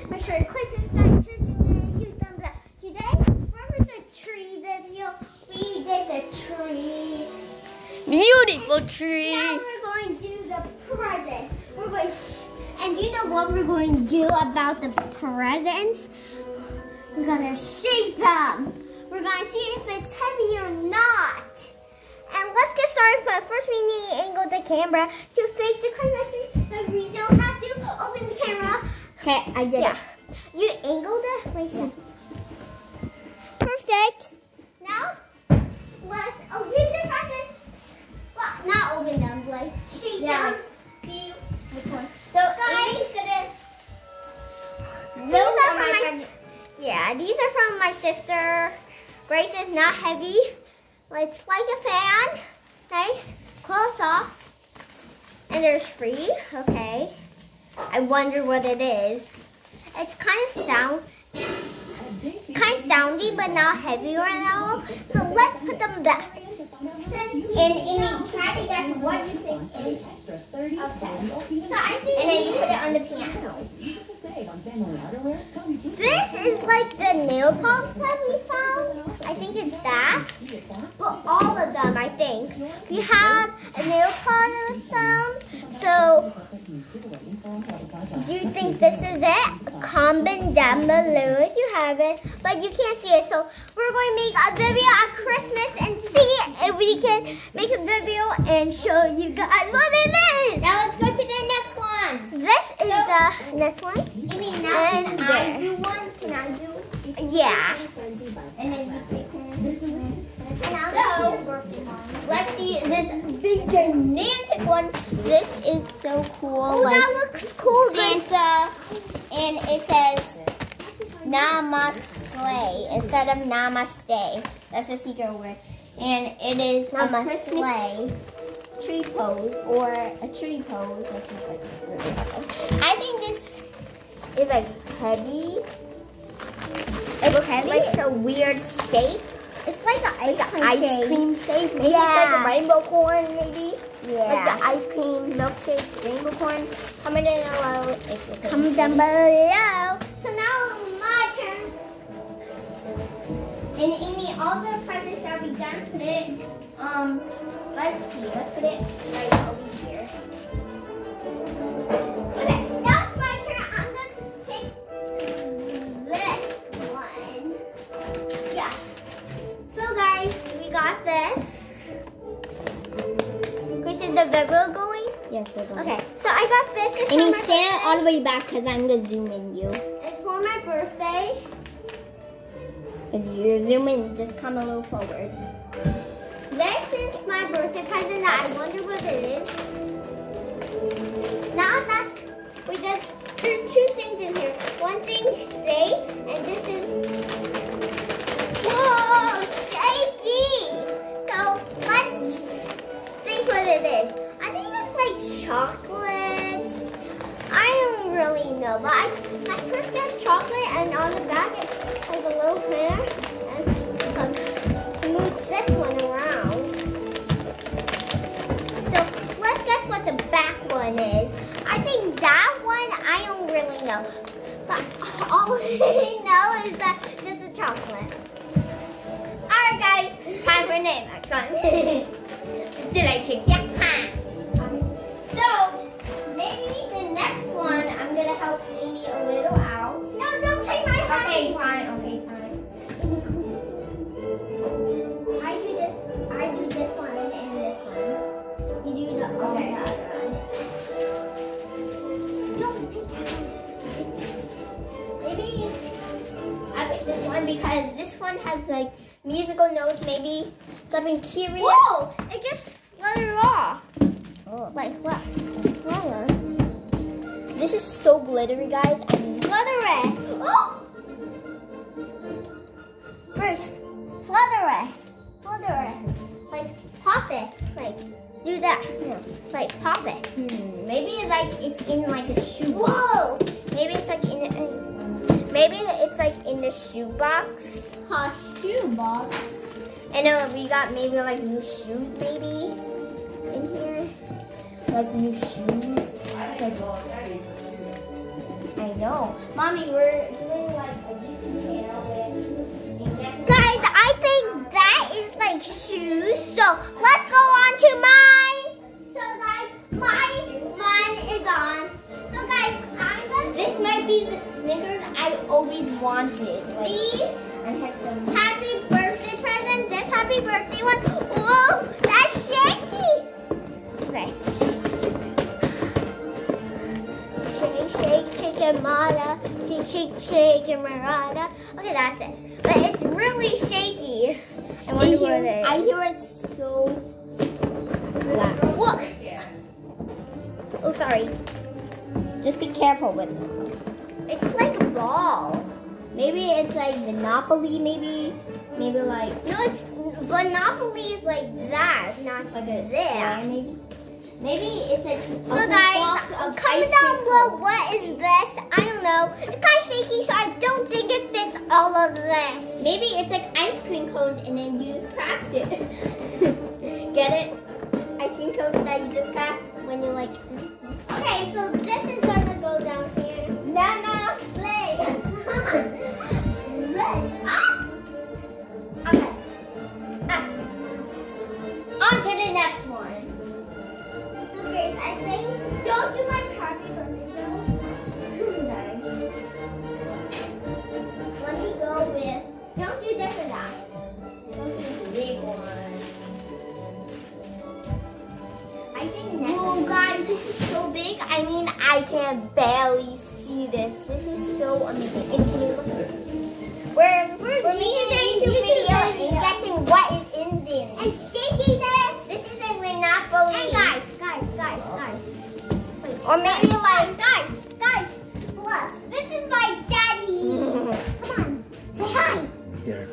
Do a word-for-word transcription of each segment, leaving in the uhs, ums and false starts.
Make sure you click subscribe, turn on the thumbs up. Today, remember the tree video? We did the tree. Beautiful tree. Now we're going to do the presents. We're going to and you know what we're going to do about the presents? We're going to shake them. We're going to see if it's heavy or not. And let's get started, but first we need to angle the camera to face the Christmas tree so we don't have to open the camera. Okay, I did Yeah. it. You angled it? Wait a second. Perfect. Now, let's open the presents. Well, not open them, like shake Yeah. them. See which one. So, Guys, Amy's gonna. these are from my, yeah, these are from my sister. Grace is not heavy. It's like a fan. Nice. Close off. And there's free. Okay. I wonder what it is. It's kind of sound, kind of soundy, but not heavy right now. So let's put them back. And Amy, try to guess what you think it is. Okay. So I think. And then you put it on the piano. This is like the nail polish that we found. I think it's that. Well, all of them, I think. We have a nail polish sound. So, do you think this is it? Comment down below if you have it. But you can't see it. So, we're going to make a video at Christmas and see if we can make a video and show you guys what it is. Now, let's go to the next one. This is so, the next one. You mean now And can I do one? Can I do? Yeah. And then you take one. So, Let's see this big gigantic one. This is so cool. Oh, like that looks cool, guys. Santa, and it says Namaste instead of Namaste. That's a secret word, and it is a Namaste. Christmas tree pose or a tree pose, which is like really awesome. I think this is like heavy. It's heavy? like it's a weird shape. It's like an ice Like cream an ice shape. cream shape. Maybe Yeah. it's like a rainbow corn, maybe. Yeah. Like the ice cream milkshake rainbow corn. Comment down below if you think. Comment down below. So now my turn. And Amy, all the presents that we done, put it, um, let's see, let's put it right over here. Okay, now it's my turn. I'm gonna pick this one. Yeah. So guys, we got this. Is the video going? Yes, they're going. Okay, so I got this. It's Amy, for my stand birthday. all the way back because I'm going to zoom in you. It's for my birthday. If you're zooming, just come a little forward. This is my birthday present that I wonder what it is. Now that we got, there's two things in here. One thing stay, and this is, whoa, shaky. So let's think what it is. I think it's like chocolate. I don't really know, but I, I first got chocolate, and on the back it's like a little hair, and um, move this one around. So let's guess what the back one is. I think that one I don't really know, but all we know is that this is chocolate. All right, guys, time for the next one. Did I kick you? Ha. So maybe the next one I'm gonna help Amy a little out. No, don't take my happy Okay, one. fine. Okay, fine. I do this. I do this one and this one. You do the all Okay. the other ones. Don't pick that one. Maybe I picked this one because this one has like musical notes. Maybe something curious. Whoa! It just fluttered off. Oh. Like what? Flutter. This is so glittery, guys. I mean, Flutter it. Oh! First, flutter it. Flutter it. Like pop it. Like do that. Yeah. Like pop it. hmm, maybe it's like it's in like a shoebox. Whoa! Maybe it's like in a, maybe it's like in the shoebox. A shoebox. I know we got maybe like new shoes, maybe in here. Like new shoes. Like, I I know. Mommy, we're doing like a YouTube channel with... Guys, I think that is like shoes. So let's go on to mine. So guys, my mine is on. So guys, I'm gonna... This might be the Snickers I always wanted. Like, These and had some... happy birthday present. This happy birthday one. Whoa, that's shaky. Okay, shake, shake, shake, shake and Mara, shake, shake, shake and Marada. Okay, that's it. But it's really shaky. I I wonder hear, what it is. I hear it's so loud. What? Oh, sorry. Just be careful with it. It's like a ball. Maybe it's like Monopoly, maybe. Maybe like... No, it's Monopoly is like that, not Like a there. square, maybe. Maybe it's like a So whole guys, box of comment ice down cream below cones. what is this? I don't know. It's kind of shaky, so I don't think it fits all of this. Maybe it's like ice cream cones and then you just cracked it. Get it? Ice cream cones that you just cracked when you like... Okay, so this is gonna go down here. Nana sleigh. Slay. Ah! Okay. Ah. On to the next one. So guys, I think don't do my happy birthday though. Sorry. Let me go with. Don't do this or that. Don't do the big one. I think next. Oh guys, this is so big. I mean, I can barely see this. This is so amazing. And can you look at this? We're, We're we're doing making a a YouTube YouTube video and video. guessing what is in there. And shaky this. This is a Monopoly. Hey guys, guys, guys, guys. Wait, Or maybe guys, like... guys, guys, look. This is my daddy. Come on, say hi. Here.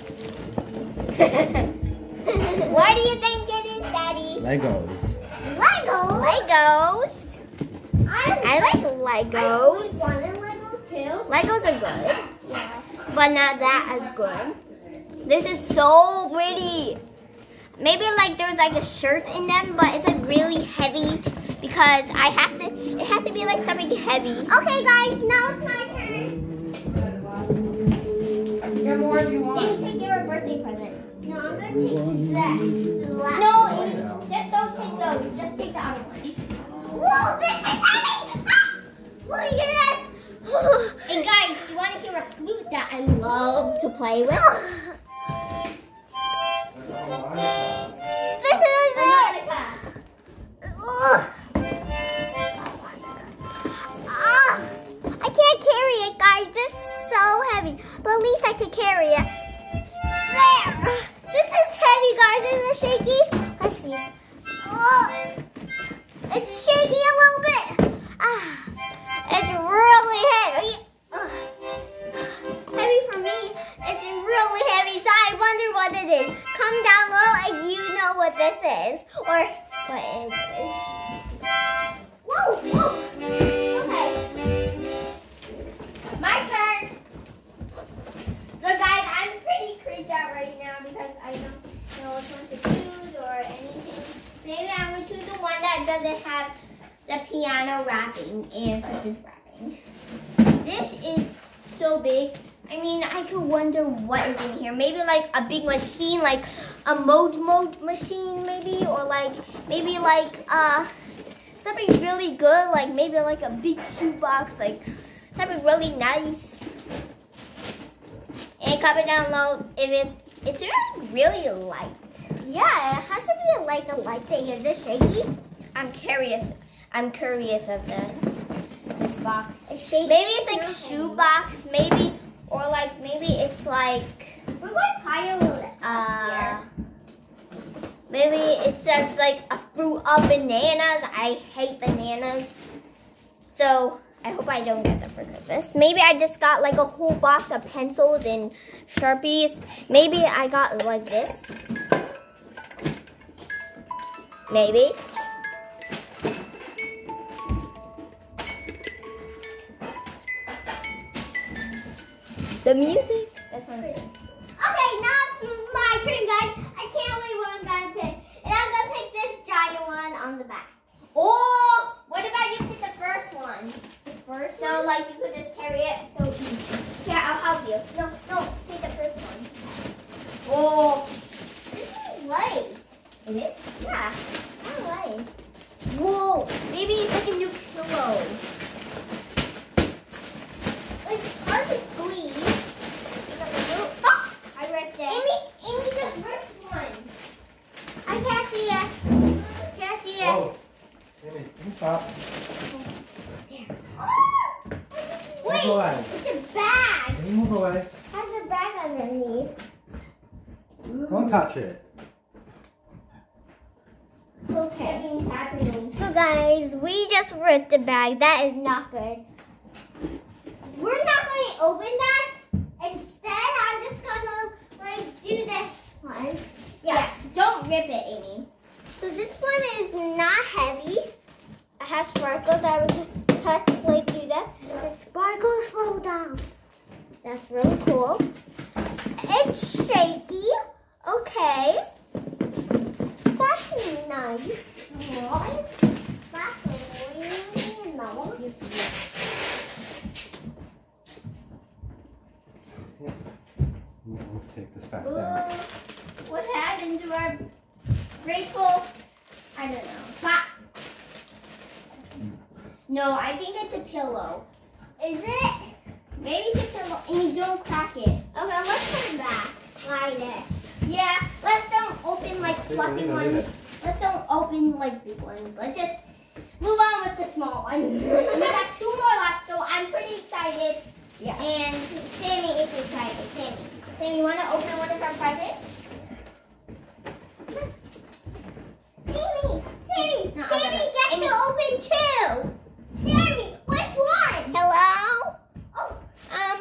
What do you think it is, Daddy? Legos. Legos. Legos. I, I like I Legos. always wanted Legos too. Legos are good, Yeah. but not that as good. This is so pretty. Maybe like there's like a shirt in them, but it's like really heavy because I have to, it has to be like something heavy. Okay, guys, now it's my turn. Get more if you Maybe take your birthday present. No, I'm gonna take this. last No, one. it- just don't take those. Just take the other ones. Whoa, this is heavy! Ah, look at this. Hey guys, you want to hear a flute that I love to play with? This is it. Ugh. Ah, I can't carry it, guys. This is so heavy. But at least I could carry it. There. This is heavy, guys. Isn't it shaky? Let's see. Ugh. It's shaky a little bit. Ah, it's really heavy. Ugh. Heavy for me. It's really heavy, so I wonder what it is. Comment down below if you know what this is or what it is. Whoa, whoa. Okay. My turn. So guys, I'm pretty creeped out right now because I don't know which one to choose or anything. Maybe I'm going to choose the one that doesn't have the piano wrapping and Christmas wrapping. This is so big. I mean, I could wonder what is in here. Maybe like a big machine, like a mode mode machine maybe, or like maybe like uh something really good, like maybe like a big shoebox, like something really nice. And comment down below if it it's really really light. Yeah, it has to be like a light thing. Is it shaky? I'm curious. I'm curious of the this box. It's shaky. Maybe it's like shoebox, maybe, or like maybe it's like We're going higher a little. uh, maybe it's just like a fruit of bananas. I hate bananas, so I hope I don't get them for Christmas. Maybe I just got like a whole box of pencils and Sharpies. Maybe I got like this. Maybe. The music. That's one thing. Okay, now it's my turn, guys. I can't wait what I'm gonna pick. And I'm gonna pick this giant one on the back. Oh, what about you pick the first one? The first So one? like you could just carry it so easy. Here, I'll help you. No, no, take the first one. Oh, This is light. it is? Yeah, I like. Whoa, maybe it's like a new pillow. It's hard to squeeze. Oh, I ripped it. Amy, Amy just ripped one. I can't see it. Can't see it. Oh, Amy, can you stop? Wait, Move away. it's a bag. Can you move away? Has a bag underneath. Don't touch it. Okay. Something's happening. So guys, we just ripped the bag. That is not good. We're not going to open that. Instead, I'm just gonna like do this one. Yeah, don't rip it, Amy. So this one is not heavy. It has sparkles that we can touch like do that. The sparkles roll down. That's really cool. It's shaky. Okay. That's nice. Right? That's really nice. We'll take this back Ooh, down. what happened to our grateful? I don't know. Pop. No, I think it's a pillow. Is it? Maybe it's a pillow. Amy, don't crack it. Okay, let's put it back. Slide it. Yeah, let's don't open like Leave it, fluffy leave it, ones. leave it. Let's don't open like big ones. Let's just move on with the small ones. We got two more left, so I'm pretty excited. Yeah. And Sammy is excited. Sammy, Sammy, you want to open one of our presents? Sammy, Sammy, No, I'll Sammy, get it. get Amy. to open two. Sammy, which one? Hello? Oh, um,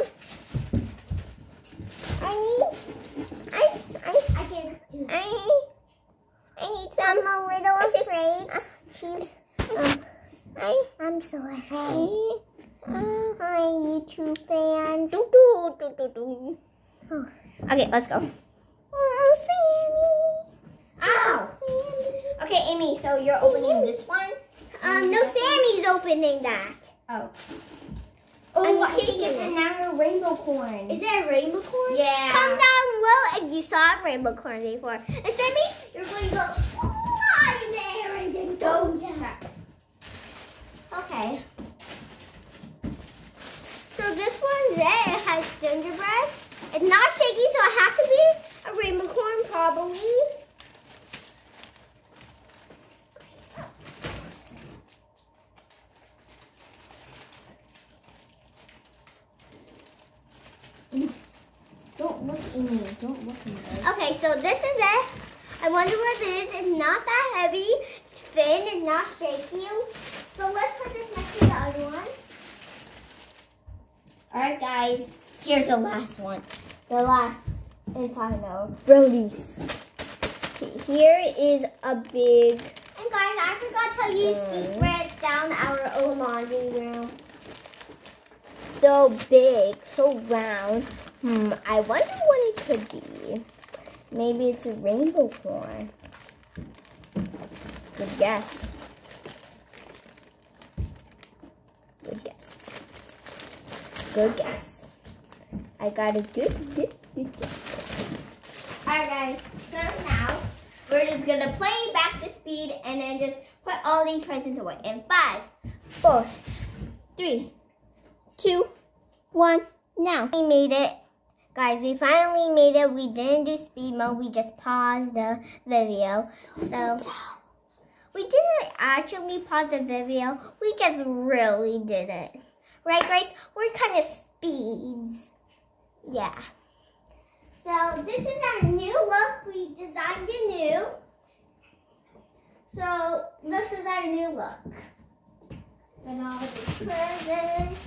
I need, I, I, I can, I, I need some. I'm a little afraid. Uh, she's, um, I, I'm so afraid. Uh, hi, YouTube fans. Do, do, do, do, do. Oh. Okay, let's go. Oh, Sammy. Ow! Sammy. Okay, Amy, so you're opening this one? Um, no, Sammy's opening that. Oh. I'm Oh, I think shaking it's it. another rainbow corn. Is it a rainbow corn? Yeah. Comment down below if you saw a rainbow corn before. And Sammy, you're going to go fly in the air and then go down. Okay. So this one there, it has gingerbread. It's not shaky, so it has to be a rainbow corn, probably. Don't look, Amy. Don't look, Amy. Okay, so this is it. I wonder what it is. It's not that heavy. It's thin. It's not shaky. So let's put this next to the other one. All right, guys. Here's the last one. The last is, I know, release. Here is a big... And guys, I forgot to tell you Mm. secrets down our old laundry room. So big, so round. Hmm, I wonder what it could be. Maybe it's a rainbow corn. Good guess. Good guess. Good guess. I got a good, good, good guess. Alright guys, so now we're just gonna play back the speed and then just put all these presents away. In five, four, three, two, one, now. We made it. Guys, we finally made it. We didn't do speed mode. We just paused the video. So we didn't actually pause the video. We just really did it. Right, Grace? We're kind of speeds. Yeah. So this is our new look. We designed it new. So this is our new look. And all the presents.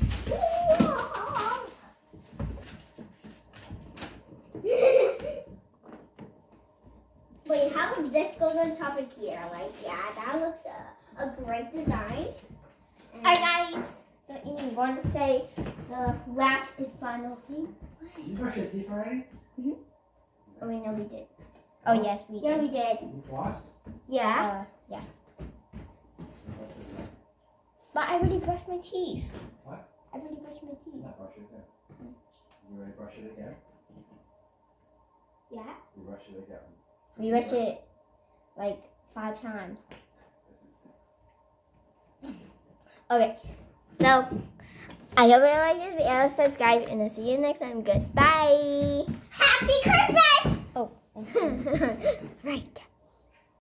Wait, how would this go on top of here? Like, yeah, that looks a, a great design. And Alright guys, so Amy, you want to say the last and final thing? You brush your teeth already? Oh wait, no we did. Oh yes, we yeah, did. we did. You floss? Yeah. Uh, yeah. But I already brushed my teeth. What? I already brushed my teeth. Not brush it again. You ready to brush it again? Yeah. You brush it again. We brushed it like five times. Okay, so I hope you like this video. Subscribe and I'll see you next time. Goodbye. Happy Christmas! Oh. Right.